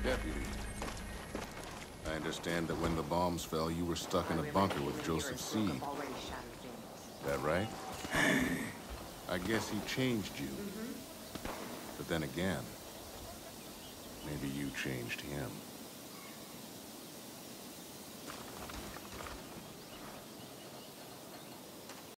Deputy, I understand that when the bombs fell, you were stuck in a bunker with Joseph Seed. That right? I guess he changed you. But then again, maybe you changed him.